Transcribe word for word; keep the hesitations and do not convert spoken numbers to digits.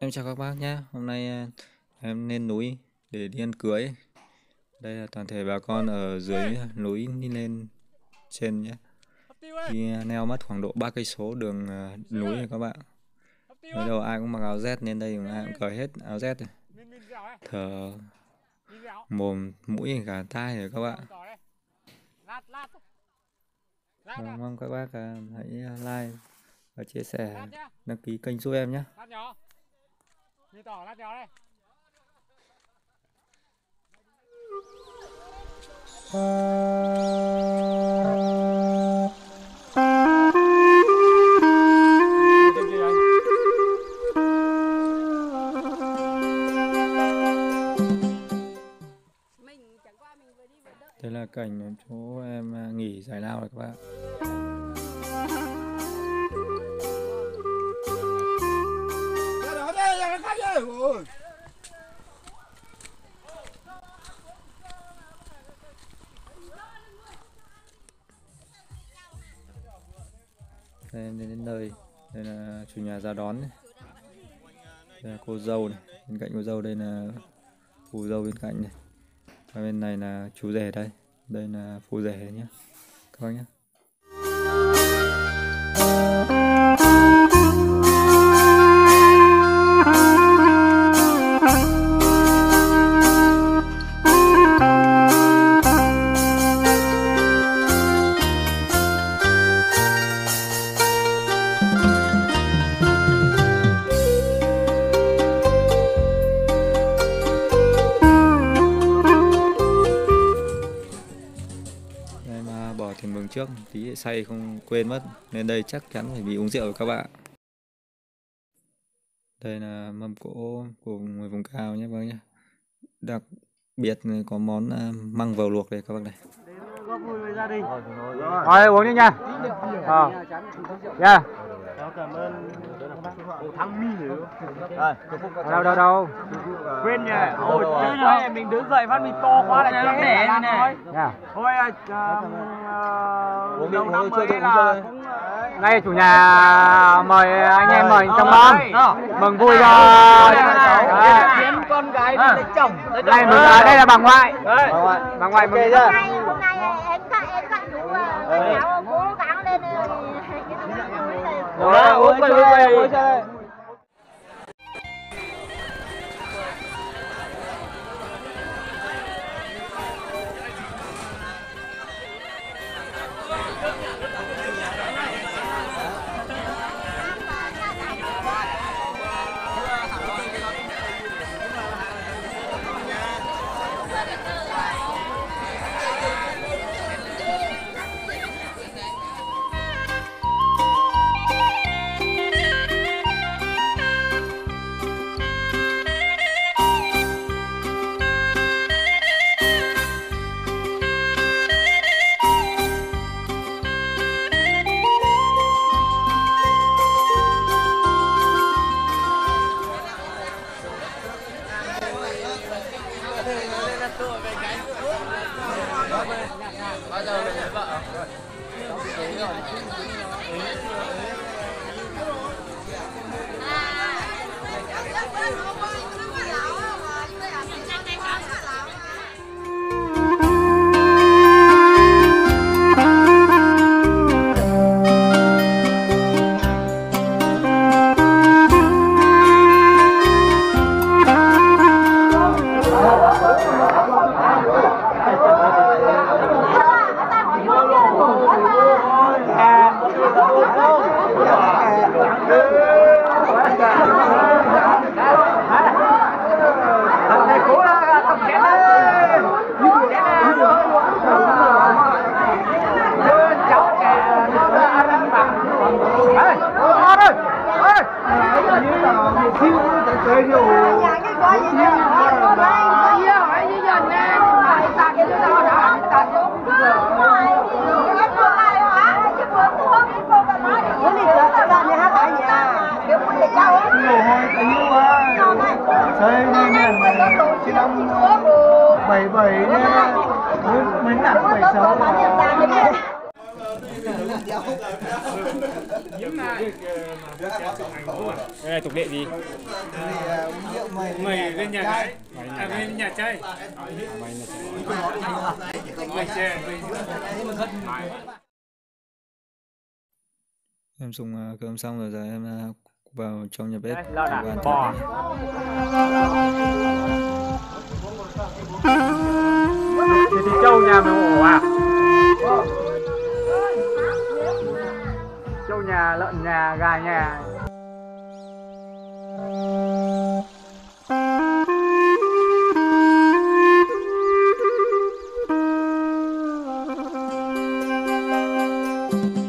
Em chào các bác nhé. Hôm nay à, em lên núi để đi ăn cưới. Đây là toàn thể bà con ở dưới núi đi lên trên nhé. Đi neo mất khoảng độ ba cây số đường à, núi này các bạn. Mới đầu ai cũng mặc áo Z nên đây ai cũng cởi hết áo Z này. Thở mồm mũi cả tai rồi các bạn. Vâng, mong các bác à, hãy like và chia sẻ, đăng ký kênh giúp em nhé. Mì tỏ lát nhỏ đây. Đây là cảnh chỗ em nghỉ giải lao rồi các bạn. Đây em đến đến nơi, đây là chủ nhà ra đón này. Đây là cô dâu này, bên cạnh cô dâu đây là phù dâu bên cạnh này. Và bên này là chú rể đây, đây là phù rể nhé các bác nhé. Bỏ tiền mừng trước tí say không quên mất, nên đây chắc chắn phải bị uống rượu rồi các bạn. Đây là mâm cỗ của người vùng cao nhé các bác nhé. Đặc biệt có món măng vầu luộc đây các bác này. Rồi uống đi nha. Ờ. Yeah. Cảm ơn thắng mi nữa. Đâu đâu đâu. Quên nhỉ. Ôi chơi này mình đứng dậy phát mình to quá lại chết đẻ này này. Thôi Uống đi, đầu uống năm đi, mới chơi là chơi. cũng Đây chủ nhà mời anh em mời trong mâm. Mừng vui cho kiếm con gái đi lấy chồng. Đây mừng đây là bà ngoại. Bà ngoại mừng chưa? Hôm nay em các em các chú cháu cố gắng lên cái núi này. Rồi uống về uống về. Bao giờ mình lấy vợ? bảy bảy nha, mấy nặng bảy sáu. Đây là tục lệ gì? Mày lên nhà gái, à lên nhà trai. Mày chè. Em dùng uh, cơm xong rồi, giờ em uh, vào trong nhà bếp. Đây, lợn à? Và ăn Bò. Thì thịt trâu nhà mày ổ à? Trâu nhà, lợn nhà, gà nhà. thịt.